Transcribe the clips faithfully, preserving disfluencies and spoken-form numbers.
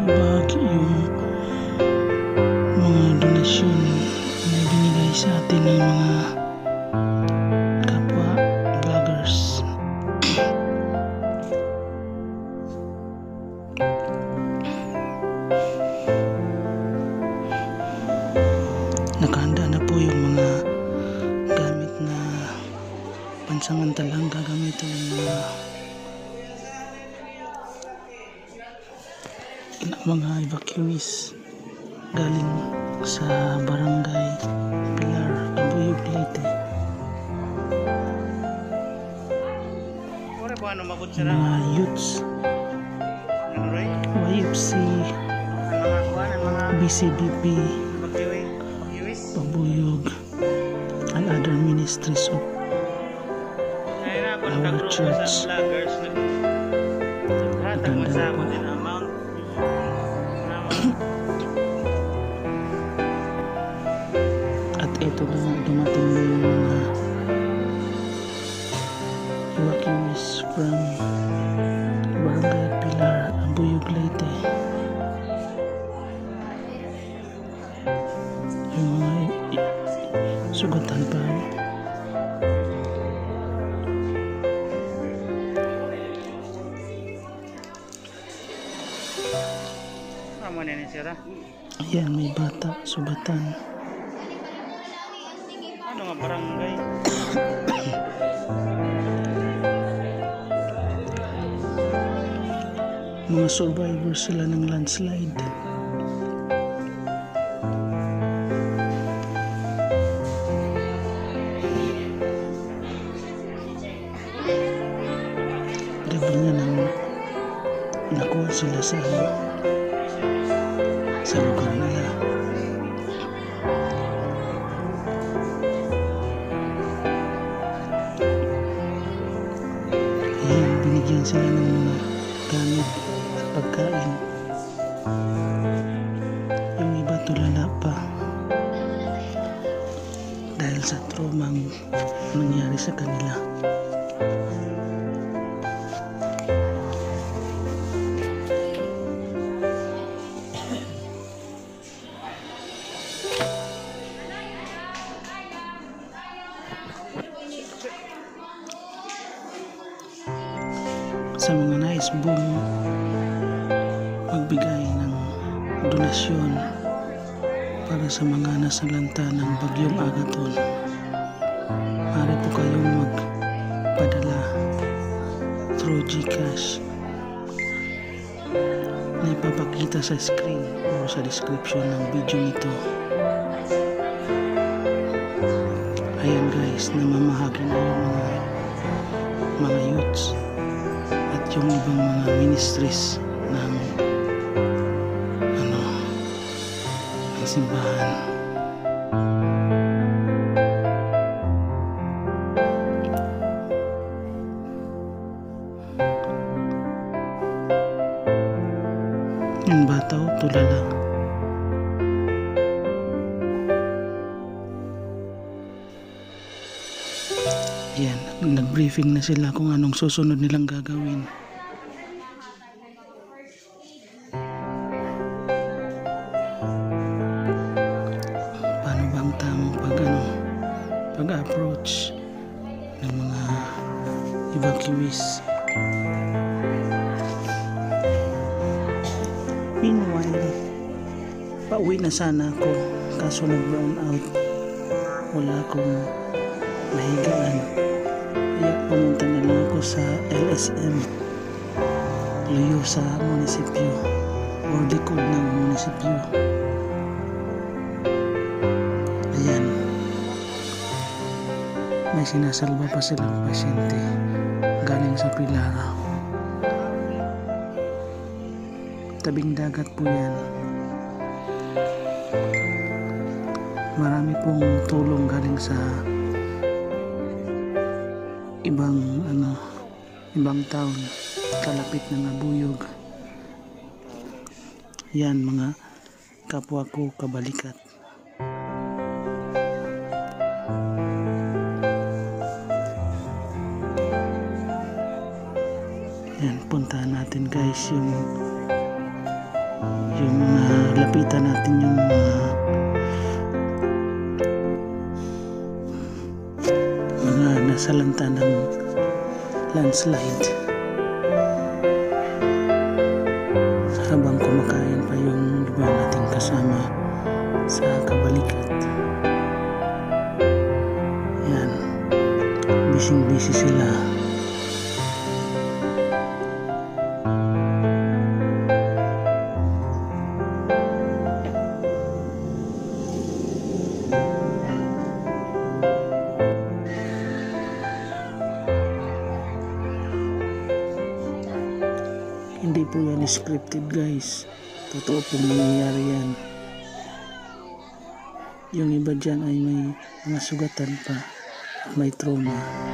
bag yung mga donasyon na binigay sa atin ng mga kapwa vloggers. Nakahanda na po yung mga gamit na pansamantalang gagamitin ng mga mga evacuees galing sa barangay Pilar, Abuyog, Leyte. Mga youths, Y F C, B C B P, Abuyog, and other ministries of our church. Maganda po. At ito na nga, dumating na yung mga evacuees from Barangay Pilar, Abuyog, Leyte. Yung mga sugatan pa. Ayan, may bata, sugatan. Ano nga barangay? Mga survivors sila ng landslide. Gabi nga nang nakuha sila sa sa lugar nila. Ayan, binigyan sila ng mga gamit at pagkain. Yung iba tulala pa dahil sa traumang nangyari sa kanila. Sa mga nais pong magbigay ng donasyon para sa mga nasalanta ng bagyong Agaton, maaari po kayong magpadala through GCash na ipapakita sa screen o sa description ng video nito. Ayan guys, namamahagi na yung mga mga youths at yung ibang mga ministries ng ano ng simbahan. Yung bata o tulala. Yan, nag-briefing na sila kung anong susunod nilang gagawin. Paano bang tamang pag ano, pag-approach ng mga evacuees. Meanwhile, pauwi na sana ako kaso nag-brown out. Wala akong mahigaan. Kaya pumunta na lang ako sa L S M Luyo sa munisipyo o likod ng munisipyo. Ayan, may sinasalba pa silang pasyente galing sa Pilar. Tabing dagat po yan. Marami pong tulong galing sa ibang ano ibang town kalapit ng Abuyog. Yan mga kapwa ko kabalikat. Yan, puntahan natin guys yung yung uh, lapitan natin yung uh, mga nasalanta ng landslide habang kumakain pa yung iba nating kasama sa kabalikat. Yan, bising busy sila. Hindi po yan scripted guys, totoo pong nangyayari yan. Yung iba dyan ay may mga sugatan pa at may trauma.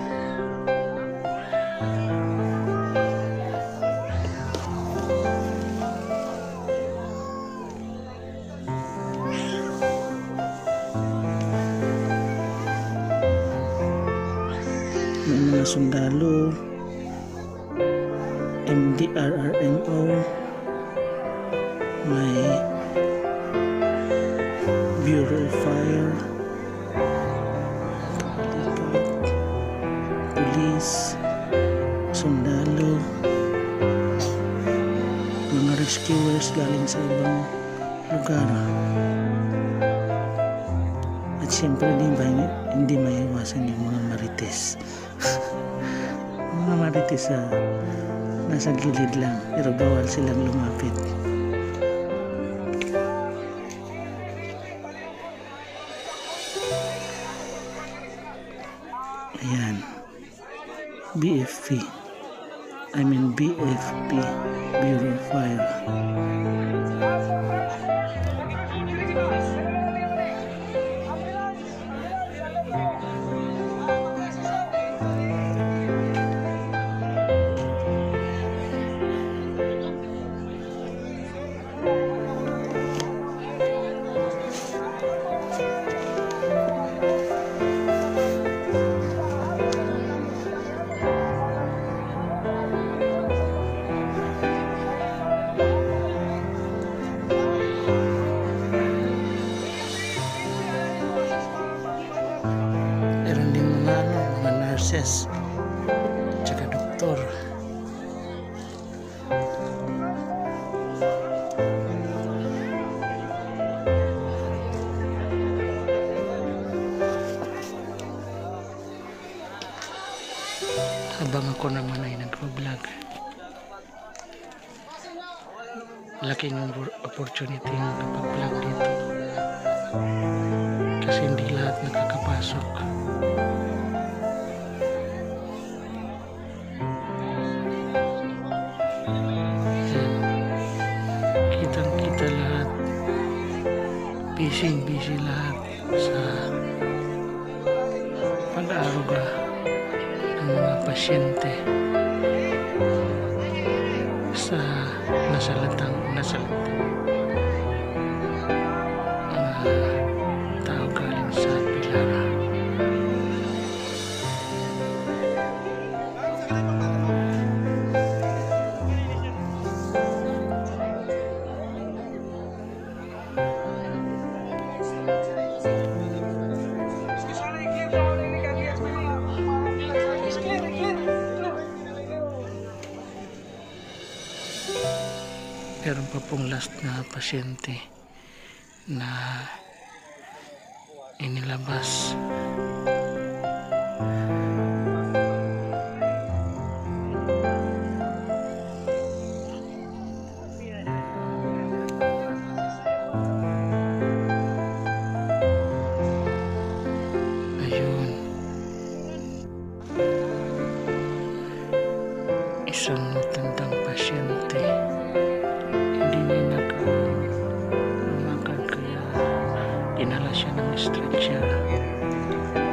May mga sundalo, M D R R M O, may Bureau of Fire, police, sundalo, mga rescuers galing sa ibang lugar. At siyempre hindi, hindi maiwasan yung mga marites. Mga marites sa ah, nasa gilid lang, pero bawal silang lumapit. Ayan, B F P, I mean B F P, Bureau of Fire. Nurses tsaka doktor. Habang ako naman ay nagpa-vlog, laking opportunity ng kapag-vlog dito kasi hindi lahat nakakapasok. Kitang-kita lahat, busy-busy lahat sa pag-aaruga ng mga pasyente sa nasalantang nasalantang mga tao galing sa Pilara. Meron pa pong last na pasyente na inilabas. Ayun, isang matandang pasyente. Dinala siya ng stretcher.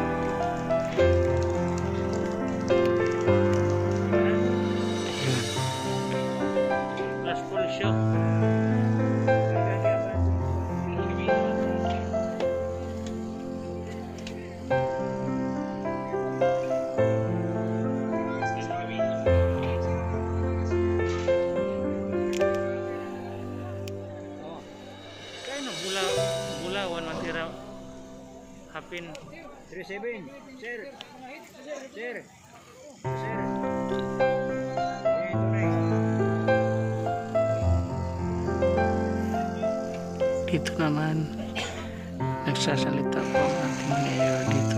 pin. three seven. Sir. Sir. Sir. Dito naman nagsasalita po ang ating mayor dito.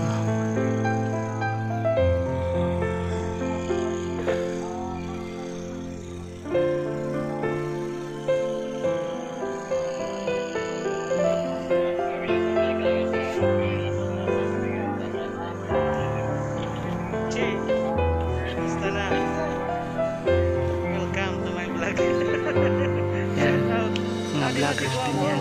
Mga vloggers din yan.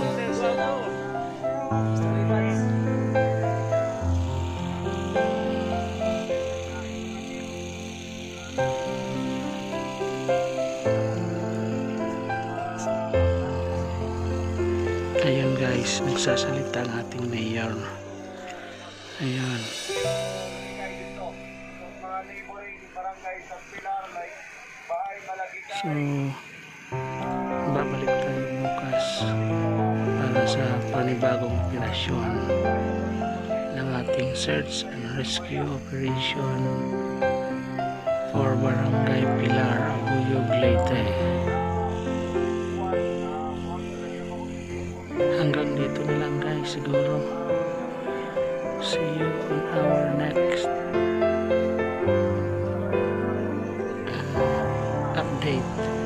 Ayun guys, nagsasalita ang ating mayor. Ayun. So, babalik tayo bukas para sa panibagong operasyon ng ating search and rescue operation for Barangay Pilar, Abuyog, Leyte. Hanggang dito na lang guys siguro. See you on our next uh, update.